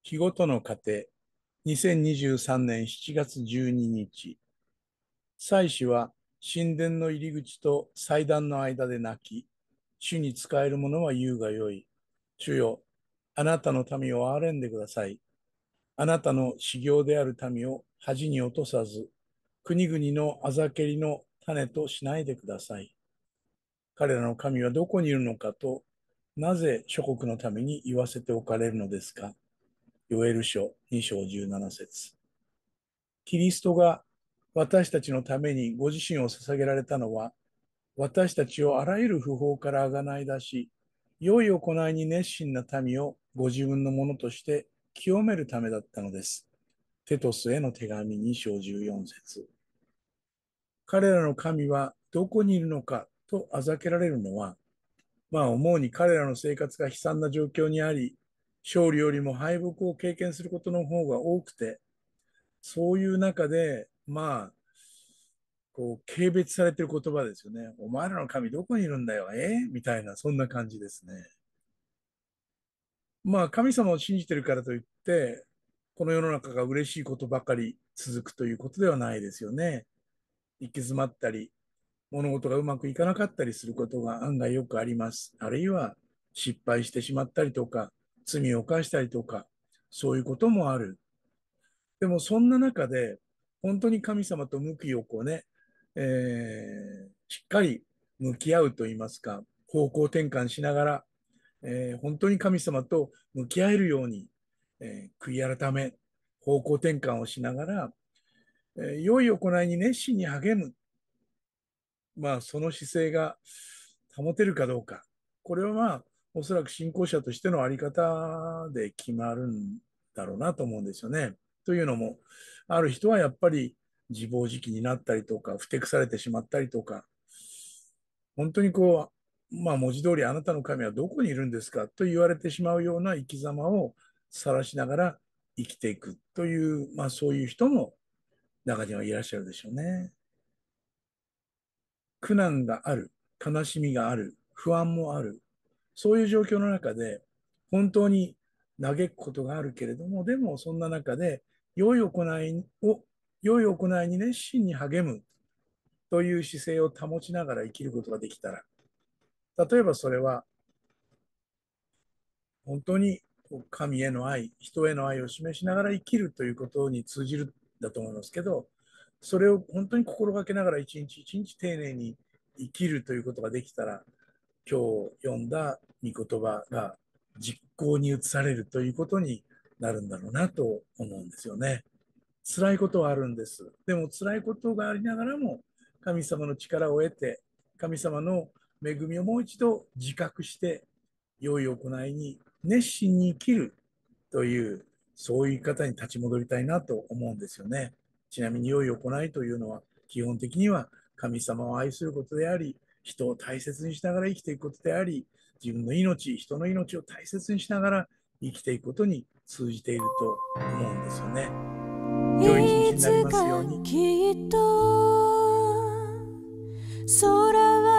日ごとの糧、2023年7月12日。祭司は神殿の入り口と祭壇の間で泣き、主に仕える者は言うがよい。主よ、あなたの民を憐れんでください。あなたの修行である民を恥に落とさず、国々のあざけりの種としないでください。彼らの神はどこにいるのかと、なぜ諸国のために言わせておかれるのですか。ヨエル書2章17節。キリストが私たちのためにご自身を捧げられたのは、私たちをあらゆる不法からあがない出し、良い行いに熱心な民をご自分のものとして清めるためだったのです。テトスへの手紙2章14節。彼らの神はどこにいるのかとあざけられるのは、思うに彼らの生活が悲惨な状況にあり、勝利よりも敗北を経験することの方が多くて、そういう中で、軽蔑されている言葉ですよね。お前らの神どこにいるんだよ、みたいな、そんな感じですね。神様を信じてるからといって、この世の中が嬉しいことばかり続くということではないですよね。行き詰まったり、物事がうまくいかなかったりすることが案外よくあります。あるいは失敗してしまったりとか、罪を犯したりとか、そういうこともある。でもそんな中で、本当に神様と向きをしっかり向き合うといいますか、方向転換しながら、本当に神様と向き合えるように、悔い改め、方向転換をしながら、良い行いに熱心に励む。その姿勢が保てるかどうか。これはおそらく信仰者としてのあり方で決まるんだろうなと思うんですよね。というのも、ある人はやっぱり自暴自棄になったりとか、ふてくされてしまったりとか、本当に文字通りあなたの神はどこにいるんですかと言われてしまうような生き様を晒しながら生きていくという、そういう人も中にはいらっしゃるでしょうね。苦難がある、悲しみがある、不安もある、そういう状況の中で、本当に嘆くことがあるけれども、でもそんな中で、良い行いに熱心に励むという姿勢を保ちながら生きることができたら、例えばそれは、本当に神への愛、人への愛を示しながら生きるということに通じるんだと思いますけど、それを本当に心がけながら一日一日丁寧に生きるということができたら、今日読んだ御言葉が実行に移されるということになるんだろうなと思うんですよね。辛いことはあるんです。でも辛いことがありながらも神様の力を得て、神様の恵みをもう一度自覚して、良い行いに熱心に生きるという、そういう方に立ち戻りたいなと思うんですよね。ちなみに良い行いというのは、基本的には神様を愛することであり、人を大切にしながら生きていくことであり、自分の命、人の命を大切にしながら生きていくことに通じていると思うんですよね。良い一日になりますように。 いつかきっと空は